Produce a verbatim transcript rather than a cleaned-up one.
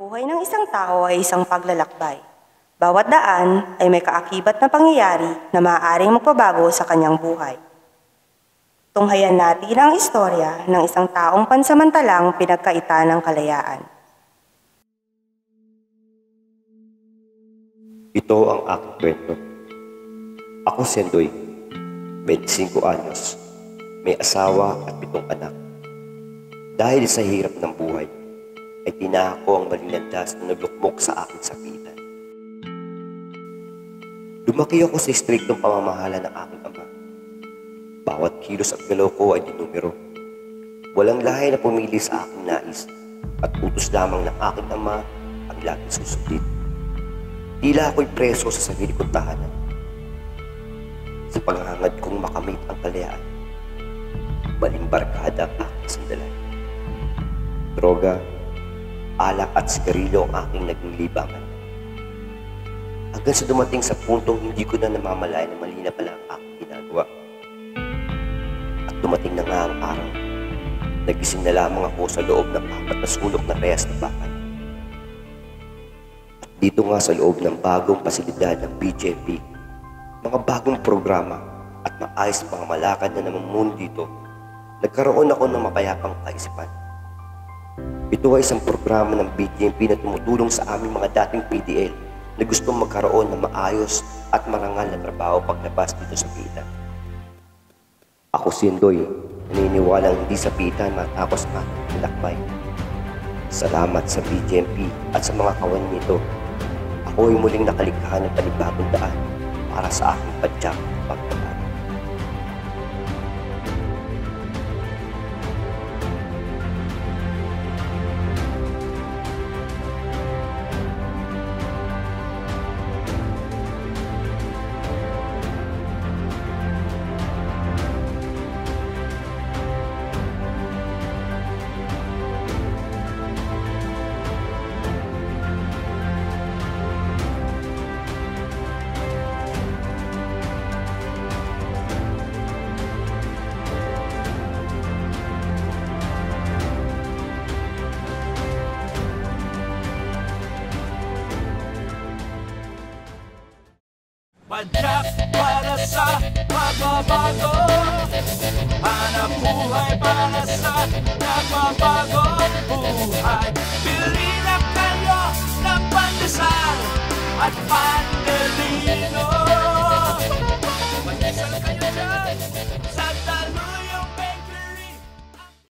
buhay ng isang tao ay isang paglalakbay. Bawat daan ay may kaakibat na pangyayari na maaaring magpabago sa kanyang buhay. Tunghayan natin ang istorya ng isang taong pansamantalang pinagkaitan ng kalayaan. Ito ang aking kwento. Ako si Endoy, twenty-five anyos, may asawa at pitong anak. Dahil sa hirap ng buhay, ay tinako ang maling landas na naglukmok sa aking sakitan. Lumaki ako sa istriktong pamamahala ng aking ama. Bawat kilos at galaw ko ay dinumero. Walang lahi na pumili sa aking nais at utos lamang ng aking ama ang laging susundin. Tila ako'y preso sa sarili kong tahanan. Sa paghahangad kong makamit ang kalayaan, balimbarkada ang aking sandalan. Droga, alak at sigarilyo ang aking naging libangan. Hanggang sa dumating sa puntong hindi ko na namamalayan na mali na pala ang aking ginagawa. At dumating na nga ang araw. Nagising na lamang ako sa loob ng apat na sulok na rehas na bahay. At dito nga sa loob ng bagong pasilidad ng B J M P, mga bagong programa at maayos na pangamalakad na namumuno dito, nagkaroon ako ng mapayapang kaisipan. Ito ay isang programa ng B J M P na tumutulong sa aming mga dating P D L na gustong magkaroon ng maayos at marangal na trabaho paglabas dito sa pitan. Ako si Endoy, naniniwalang hindi sa pitan matapos ang aking lakbay. Salamat sa B J M P at sa mga kawan nito. Ako ay muling nakalikha ng panibagong daan para sa aking padyak pagbabago. Padyak para sa pagbabago, hanap buhay para sa nagbabagong buhay.